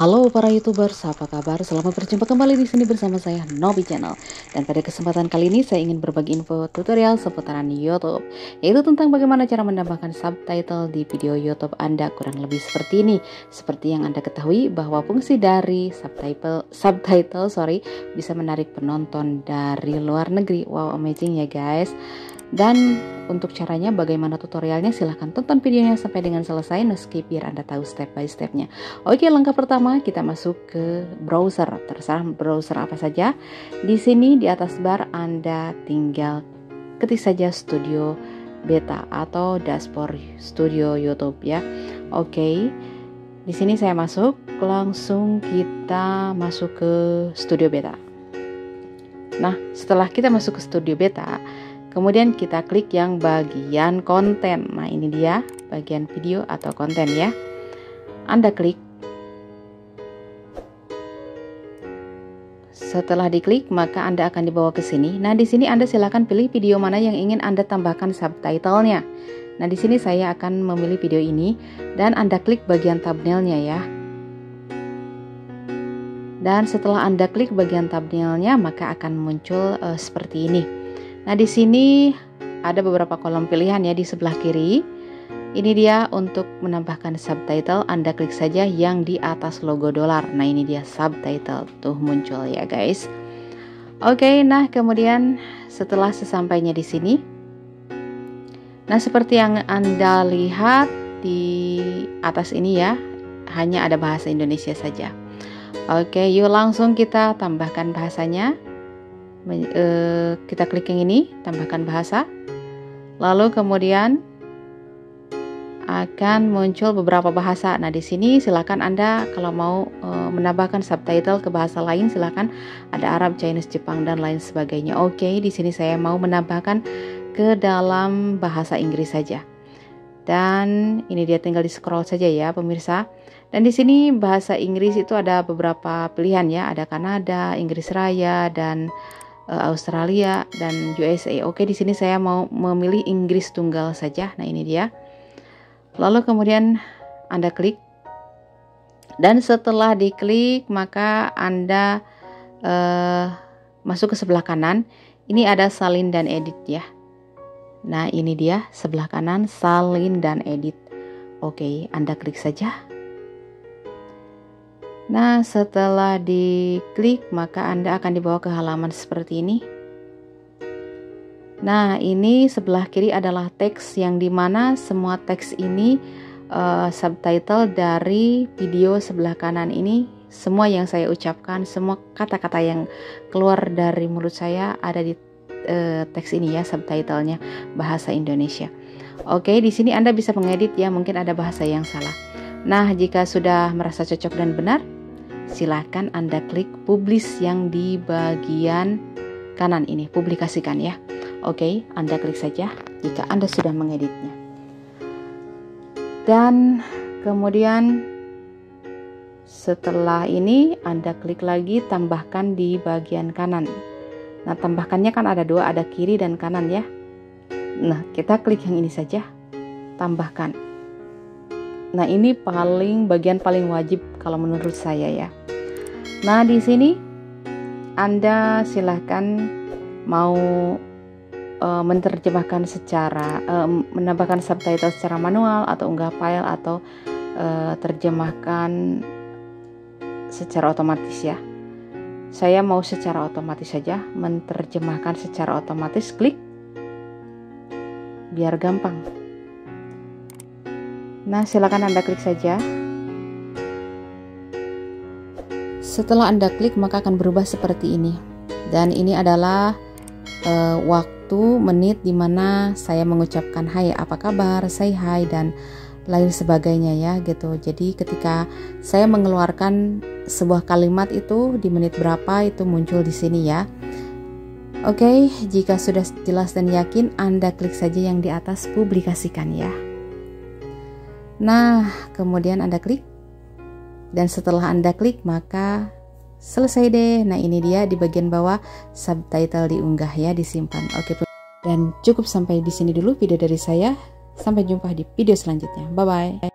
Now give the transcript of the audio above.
Halo para YouTubers, apa kabar? Selamat berjumpa kembali di sini bersama saya Nobi Channel. Dan pada kesempatan kali ini saya ingin berbagi info tutorial seputaran YouTube, yaitu tentang bagaimana cara menambahkan subtitle di video YouTube Anda, kurang lebih seperti ini. Seperti yang Anda ketahui bahwa fungsi dari subtitle bisa menarik penonton dari luar negeri. Wow, amazing ya guys. Dan untuk caranya bagaimana tutorialnya, silahkan tonton videonya sampai dengan selesai, no skip biar Anda tahu step by stepnya. Oke, langkah pertama kita masuk ke browser, terserah browser apa saja. Di sini di atas bar Anda tinggal ketik saja Studio Beta atau dashboard Studio YouTube ya. Oke, di sini saya masuk, langsung kita masuk ke Studio Beta. Nah, setelah kita masuk ke Studio Beta, kemudian kita klik yang bagian konten. Nah, ini dia bagian video atau konten ya. Anda klik. Setelah diklik, maka Anda akan dibawa ke sini. Nah, di sini Anda silakan pilih video mana yang ingin Anda tambahkan subtitlenya. Nah, di sini saya akan memilih video ini dan Anda klik bagian thumbnailnya ya. Dan setelah Anda klik bagian thumbnailnya, maka akan muncul seperti ini. Nah, di sini ada beberapa kolom pilihan ya di sebelah kiri. Ini dia untuk menambahkan subtitle. Anda klik saja yang di atas logo dolar. Nah, ini dia subtitle. Tuh muncul ya guys. Oke, nah kemudian setelah sesampainya di sini. Nah, seperti yang Anda lihat di atas ini ya, hanya ada bahasa Indonesia saja. Oke, yuk langsung kita tambahkan bahasanya. Kita klik yang ini, tambahkan bahasa, lalu kemudian akan muncul beberapa bahasa. Nah, di sini silakan Anda kalau mau menambahkan subtitle ke bahasa lain, silakan, ada Arab, Chinese, Jepang dan lain sebagainya. Oke, di sini saya mau menambahkan ke dalam bahasa Inggris saja. Dan ini dia, tinggal di scroll saja ya pemirsa. Dan di sini bahasa Inggris itu ada beberapa pilihan ya, ada Kanada, Inggris Raya dan Australia dan USA. Oke, di sini saya mau memilih Inggris tunggal saja. Nah, ini dia. Lalu kemudian Anda klik. Dan setelah diklik, maka Anda masuk ke sebelah kanan. Ini ada salin dan edit ya. Nah, ini dia sebelah kanan, salin dan edit. Oke, Anda klik saja. Nah, setelah diklik, maka Anda akan dibawa ke halaman seperti ini. Nah, ini sebelah kiri adalah teks, yang dimana semua teks ini subtitle dari video sebelah kanan ini. Semua yang saya ucapkan, semua kata-kata yang keluar dari mulut saya ada di teks ini ya, subtitlenya bahasa Indonesia. Oke, di sini Anda bisa mengedit ya, mungkin ada bahasa yang salah. Nah, jika sudah merasa cocok dan benar, silahkan Anda klik publish yang di bagian kanan ini, publikasikan ya. Oke, Anda klik saja jika Anda sudah mengeditnya. Dan kemudian setelah ini Anda klik lagi tambahkan di bagian kanan. Nah, tambahkannya kan ada dua, ada kiri dan kanan ya. Nah, kita klik yang ini saja, tambahkan. Nah, ini bagian paling wajib kalau menurut saya ya. Nah, di sini Anda silahkan mau menerjemahkan menambahkan subtitle secara manual atau unggah file atau terjemahkan secara otomatis ya. Saya mau secara otomatis saja, menerjemahkan secara otomatis, klik biar gampang. Nah, silakan Anda klik saja. Setelah Anda klik, maka akan berubah seperti ini. Dan ini adalah waktu, menit dimana saya mengucapkan hai, apa kabar, say hi, dan lain sebagainya ya gitu. Jadi ketika saya mengeluarkan sebuah kalimat itu di menit berapa, itu muncul di sini ya. Oke, jika sudah jelas dan yakin, Anda klik saja yang di atas, publikasikan ya. Nah, kemudian Anda klik. Dan setelah Anda klik, maka selesai deh. Nah, ini dia di bagian bawah, subtitle diunggah ya, disimpan. Oke, dan cukup sampai di sini dulu video dari saya. Sampai jumpa di video selanjutnya. Bye bye.